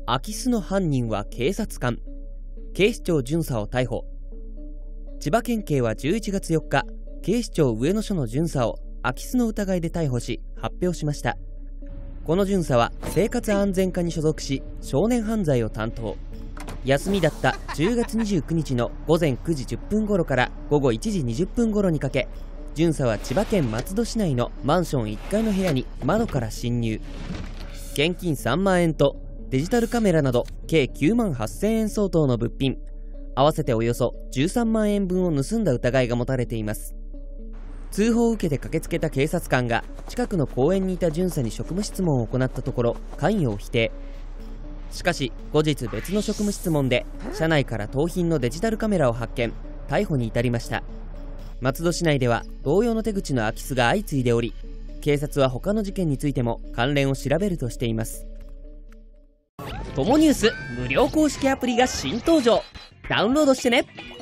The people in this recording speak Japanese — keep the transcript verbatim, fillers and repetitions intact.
空き巣の犯人は警察官。警視庁巡査を逮捕。千葉県警はじゅういちがつよっか、警視庁上野署の巡査を空き巣の疑いで逮捕し発表しました。この巡査は生活安全課に所属し、少年犯罪を担当。休みだったじゅうがつにじゅうくにちのごぜんくじじゅっぷん頃からごごいちじにじゅっぷん頃にかけ、巡査は千葉県松戸市内のマンションいっかいの部屋に窓から侵入。現金さんまんえんとデジタルカメラなど計きゅうまんはっせんえん相当の物品、合わせておよそじゅうさんまんえんぶんを盗んだ疑いが持たれています。通報を受けて駆けつけた警察官が近くの公園にいた巡査に職務質問を行ったところ、関与を否定。しかし後日別の職務質問で車内から盗品のデジタルカメラを発見、逮捕に至りました。松戸市内では同様の手口の空き巣が相次いでおり、警察は他の事件についても関連を調べるとしています。トモニュース無料公式アプリが新登場。ダウンロードしてね。